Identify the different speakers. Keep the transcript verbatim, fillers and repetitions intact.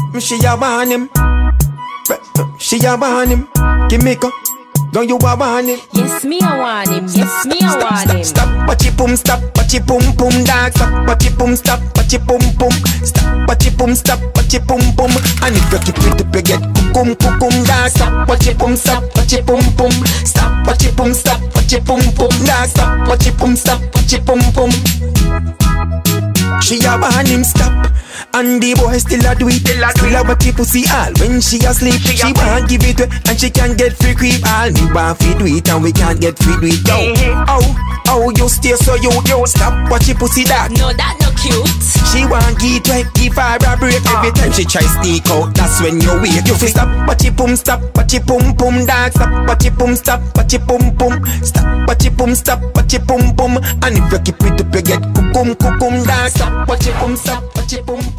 Speaker 1: She a want him. She a want him. Give me go. Don't you a want him?
Speaker 2: Yes, me a want him. Yes, me a want him.
Speaker 1: Stop, watch it boom, stop, watch it boom, boom, dog. Stop, watch it boom, stop, watch it boom, boom. Stop, watch it boom, stop, watch it boom, boom. And if you keep it up, you get kukum, kukum, dog. Stop, watch it boom, stop, watch it boom, boom. Stop, watch it boom, stop, watch it boom, boom, dog. Stop, watch it boom, stop, watch it boom, boom. She a want him stop, and the boy still a do it. Still a watch it pussy all when she asleep. She want give it to, and she can get free creep. All me want fi do it, and we can't get free do it. Yo, oh, oh, you stay so you, you stop watch it pussy that.
Speaker 2: No, that no cute.
Speaker 1: She want give it, give her a break. Every time she try sneak out, that's when you wait. You fi stop watch it boom, stop watch it boom, boom, dog. Stop watch it boom, stop watch it boom, boom. Stop watch it boom, stop watch it boom, boom. And if you keep it up, you get kukum, kukum, dog. Stop watch it boom, stop watch it boom.